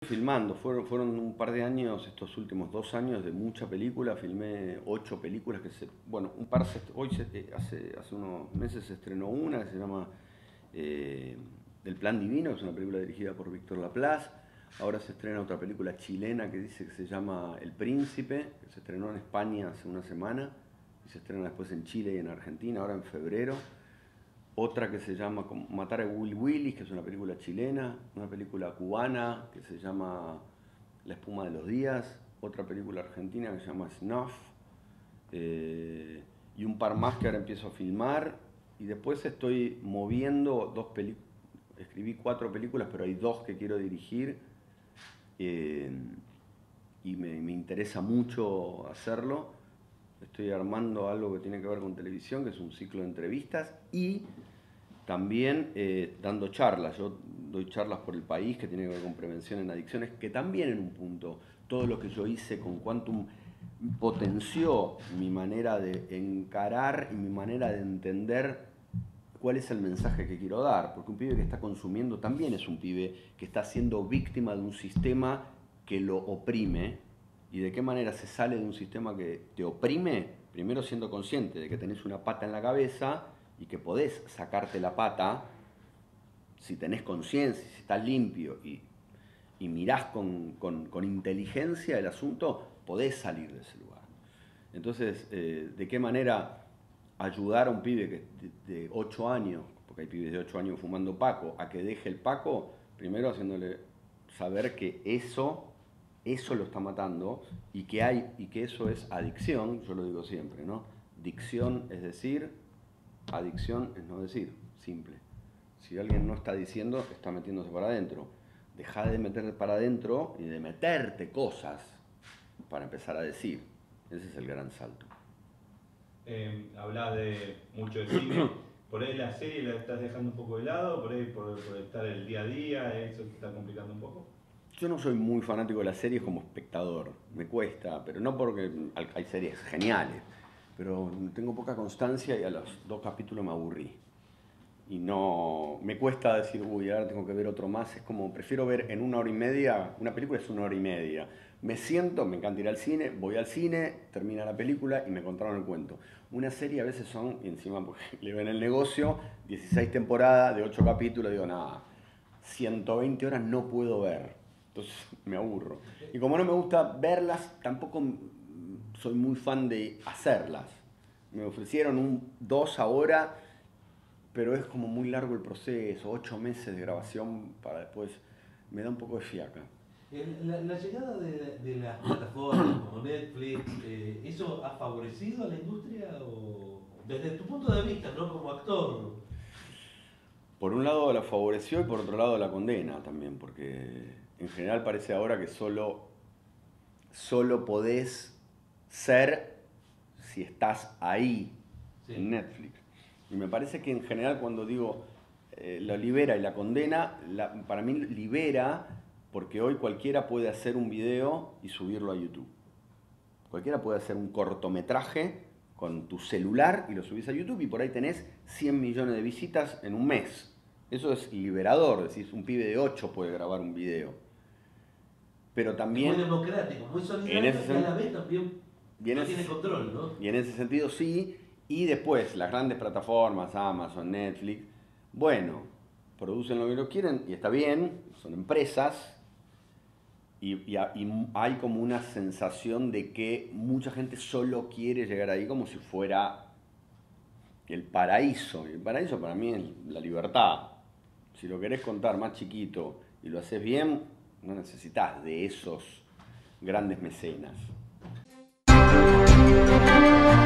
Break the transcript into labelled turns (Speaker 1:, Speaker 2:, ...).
Speaker 1: Filmando, fueron un par de años, estos últimos 2 años de mucha película. Filmé 8 películas bueno, hace unos meses se estrenó una que se llama El Plan Divino, que es una película dirigida por Víctor Laplace. Ahora se estrena otra película chilena que dice que se llama El Príncipe, que se estrenó en España hace una semana y se estrena después en Chile y en Argentina, ahora en febrero. Otra que se llama Matar a Will Willis, que es una película chilena. Una película cubana que se llama La espuma de los días. Otra película argentina que se llama Snuff. Y un par más que ahora empiezo a filmar. Y después estoy moviendo 2 películas. Escribí 4 películas, pero hay 2 que quiero dirigir. Y me interesa mucho hacerlo. Estoy armando algo que tiene que ver con televisión, que es un ciclo de entrevistas, y también dando charlas. Yo doy charlas por el país que tiene que ver con prevención en adicciones, que también en un punto todo lo que yo hice con Quantum potenció mi manera de encarar y mi manera de entender cuál es el mensaje que quiero dar, porque un pibe que está consumiendo también es un pibe que está siendo víctima de un sistema que lo oprime. ¿Y de qué manera se sale de un sistema que te oprime? Primero siendo consciente de que tenés una pata en la cabeza y que podés sacarte la pata si tenés conciencia, si estás limpio y mirás con inteligencia el asunto, podés salir de ese lugar. Entonces, ¿de qué manera ayudar a un pibe que de 8 años, porque hay pibes de 8 años fumando paco, a que deje el paco? Primero haciéndole saber que eso lo está matando y que eso es adicción. Yo lo digo siempre, ¿no? Dicción es decir, adicción es no decir, simple. Si alguien no está diciendo, está metiéndose para adentro. Deja de meterte para adentro y de meterte cosas para empezar a decir. Ese es el gran salto.
Speaker 2: Hablás mucho de cine. ¿Por ahí la serie la estás dejando un poco de lado? ¿Por ahí por estar el día a día? ¿Eso te está complicando un poco?
Speaker 1: Yo no soy muy fanático de las series como espectador, me cuesta, pero no porque hay series geniales, pero tengo poca constancia y a los 2 capítulos me aburrí. Y no, me cuesta decir, uy, ahora tengo que ver otro más. Es como, prefiero ver en 1 hora y media, una película es 1 hora y media. Me siento, me encanta ir al cine, voy al cine, termina la película y me contaron el cuento. Una serie a veces son, y encima porque le ven el negocio, 16 temporadas de 8 capítulos, digo, nada, 120 horas no puedo ver. Entonces me aburro. Y como no me gusta verlas, tampoco soy muy fan de hacerlas. Me ofrecieron 2 ahora, pero es como muy largo el proceso, 8 meses de grabación para después. Me da un poco de fiaca.
Speaker 3: La llegada de las plataformas como Netflix, ¿eso ha favorecido a la industria? O desde tu punto de vista, ¿no? Como actor.
Speaker 1: Por un lado la favoreció y por otro lado la condena también, porque en general parece ahora que solo podés ser si estás ahí, sí, en Netflix. Y me parece que en general cuando digo la libera y la condena, para mí libera porque hoy cualquiera puede hacer un video y subirlo a YouTube. Cualquiera puede hacer un cortometraje con tu celular y lo subís a YouTube y por ahí tenés 100 millones de visitas en un mes. Eso es liberador, decís, un pibe de 8 puede grabar un video. Pero también...
Speaker 3: Es muy democrático, muy solidario y a la vez también no tiene control, ¿no?
Speaker 1: Y en ese sentido sí. Y después las grandes plataformas, Amazon, Netflix, bueno, producen lo que lo quieren y está bien, son empresas. Y hay como una sensación de que mucha gente solo quiere llegar ahí como si fuera el paraíso. Y el paraíso para mí es la libertad. Si lo querés contar más chiquito y lo haces bien, no necesitas de esos grandes mecenas.